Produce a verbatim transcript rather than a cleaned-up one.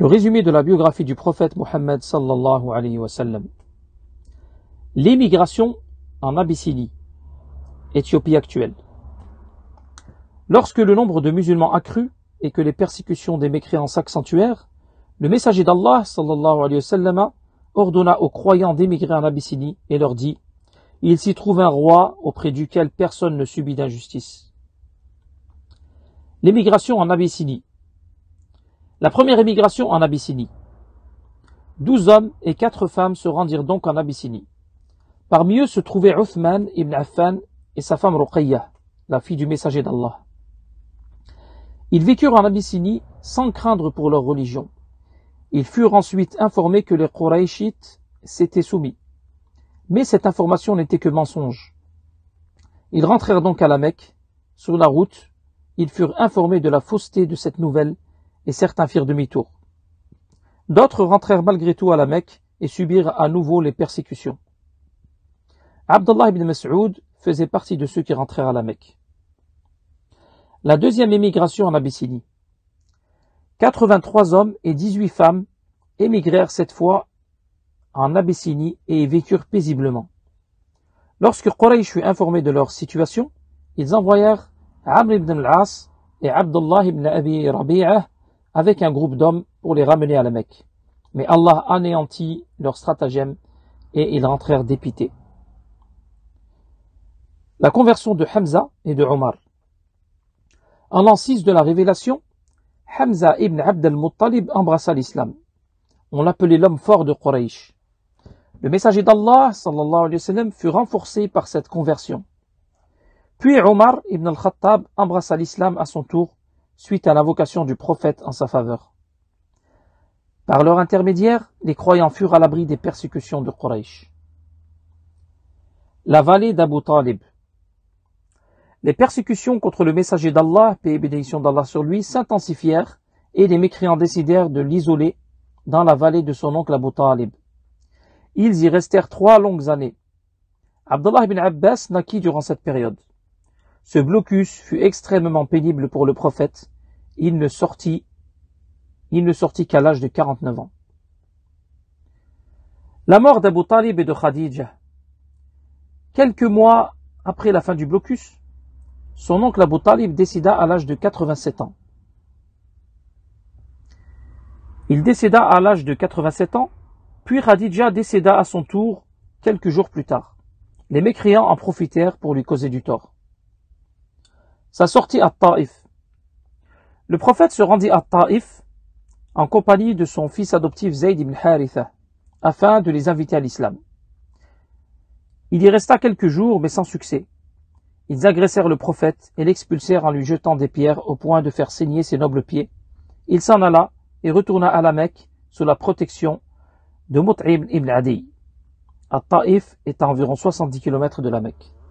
Le résumé de la biographie du prophète Mohammed sallallahu alayhi wa sallam. L'émigration en Abyssinie, Éthiopie actuelle. Lorsque le nombre de musulmans accrut et que les persécutions des mécréants s'accentuèrent, le messager d'Allah sallallahu alayhi wa sallam ordonna aux croyants d'émigrer en Abyssinie et leur dit: il s'y trouve un roi auprès duquel personne ne subit d'injustice. L'émigration en Abyssinie. La première émigration en Abyssinie. Douze hommes et quatre femmes se rendirent donc en Abyssinie. Parmi eux se trouvait Uthman ibn Affan et sa femme Ruqayya, la fille du messager d'Allah. Ils vécurent en Abyssinie sans craindre pour leur religion. Ils furent ensuite informés que les Qurayshites s'étaient soumis. Mais cette information n'était que mensonge. Ils rentrèrent donc à la Mecque. Sur la route, ils furent informés de la fausseté de cette nouvelle et certains firent demi-tour. D'autres rentrèrent malgré tout à la Mecque et subirent à nouveau les persécutions. Abdullah ibn Mas'ud faisait partie de ceux qui rentrèrent à la Mecque. La deuxième émigration en Abyssinie. quatre-vingt-trois hommes et dix-huit femmes émigrèrent cette fois en Abyssinie et y vécurent paisiblement. Lorsque Quraysh fut informé de leur situation, ils envoyèrent Amr ibn al-As et Abdullah ibn Abi Rabi'ah avec un groupe d'hommes pour les ramener à la Mecque. Mais Allah anéantit leur stratagème et ils rentrèrent dépités. La conversion de Hamza et de Omar. En l'an six de la révélation, Hamza ibn Abd al-Muttalib embrassa l'islam. On l'appelait l'homme fort de Quraysh. Le messager d'Allah sallallahu alayhi wa sallam fut renforcé par cette conversion. Puis Omar ibn al-Khattab embrassa l'islam à son tour suite à l'invocation du prophète en sa faveur. Par leur intermédiaire, les croyants furent à l'abri des persécutions de Quraysh. La vallée d'Abu Talib. Les persécutions contre le messager d'Allah, paix et bénédiction d'Allah sur lui, s'intensifièrent et les mécréants décidèrent de l'isoler dans la vallée de son oncle Abu Talib. Ils y restèrent trois longues années. Abdullah ibn Abbas naquit durant cette période. Ce blocus fut extrêmement pénible pour le prophète. Il ne sortit, il ne sortit qu'à l'âge de quarante-neuf ans. La mort d'Abu Talib et de Khadija. Quelques mois après la fin du blocus, son oncle Abu Talib décéda à l'âge de quatre-vingt-sept ans. Il décéda à l'âge de quatre-vingt-sept ans, puis Khadija décéda à son tour quelques jours plus tard. Les mécréants en profitèrent pour lui causer du tort. Sa sortie à Taïf. Le prophète se rendit à Taïf en compagnie de son fils adoptif Zayd ibn Haritha, afin de les inviter à l'islam. Il y resta quelques jours, mais sans succès. Ils agressèrent le prophète et l'expulsèrent en lui jetant des pierres au point de faire saigner ses nobles pieds. Il s'en alla et retourna à la Mecque sous la protection de Mut'im ibn Adi. À Taïf est à environ soixante-dix kilomètres de la Mecque.